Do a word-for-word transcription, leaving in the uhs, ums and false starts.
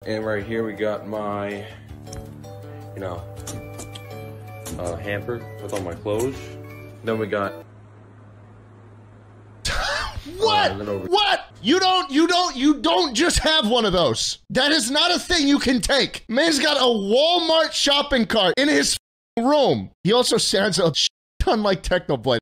And right here we got my, you know, uh, hamper with all my clothes. Then we got. What? Uh, over what? You don't, you don't, you don't just have one of those. That is not a thing you can take. Man's got a Walmart shopping cart in his room. He also sounds a ton like Technoblade.